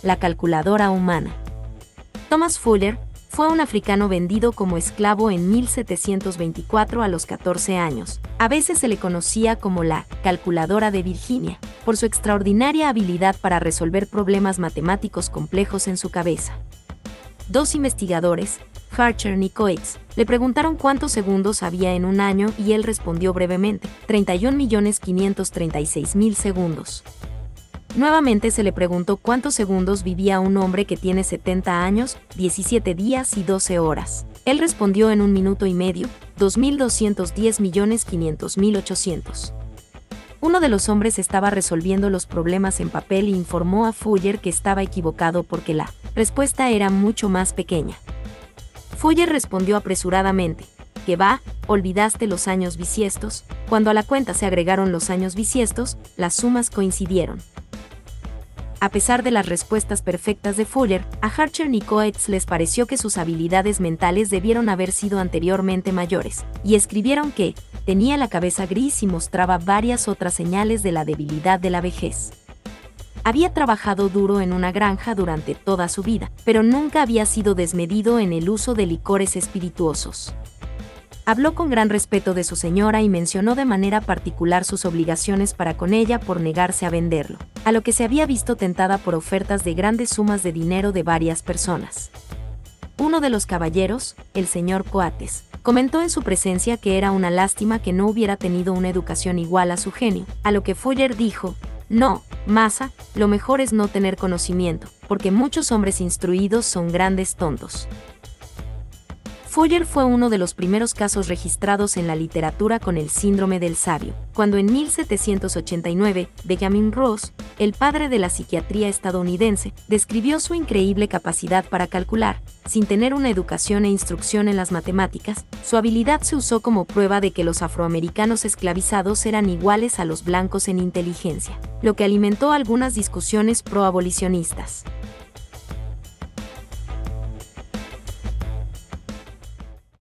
la calculadora humana. Thomas Fuller fue un africano vendido como esclavo en 1724 a los 14 años. A veces se le conocía como la calculadora de Virginia, por su extraordinaria habilidad para resolver problemas matemáticos complejos en su cabeza. Dos investigadores, Archer y Coates, le preguntaron cuántos segundos había en un año y él respondió brevemente, 31.536.000 segundos. Nuevamente se le preguntó cuántos segundos vivía un hombre que tiene 70 años, 17 días y 12 horas. Él respondió en 1 minuto y medio, 2.210.500.800. Uno de los hombres estaba resolviendo los problemas en papel e informó a Fuller que estaba equivocado porque la respuesta era mucho más pequeña. Fuller respondió apresuradamente, ¿qué va? ¿Olvidaste los años bisiestos? Cuando a la cuenta se agregaron los años bisiestos, las sumas coincidieron. A pesar de las respuestas perfectas de Fuller, a Archer y Coates les pareció que sus habilidades mentales debieron haber sido anteriormente mayores, y escribieron que tenía la cabeza gris y mostraba varias otras señales de la debilidad de la vejez. Había trabajado duro en una granja durante toda su vida, pero nunca había sido desmedido en el uso de licores espirituosos. Habló con gran respeto de su señora y mencionó de manera particular sus obligaciones para con ella por negarse a venderlo, a lo que se había visto tentada por ofertas de grandes sumas de dinero de varias personas. Uno de los caballeros, el señor Coates, comentó en su presencia que era una lástima que no hubiera tenido una educación igual a su genio, a lo que Fuller dijo, no, Masa, lo mejor es no tener conocimiento, porque muchos hombres instruidos son grandes tontos. Fuller fue uno de los primeros casos registrados en la literatura con el síndrome del sabio, cuando en 1789, Benjamin Ross, el padre de la psiquiatría estadounidense, describió su increíble capacidad para calcular. Sin tener una educación e instrucción en las matemáticas, su habilidad se usó como prueba de que los afroamericanos esclavizados eran iguales a los blancos en inteligencia, lo que alimentó algunas discusiones pro-abolicionistas.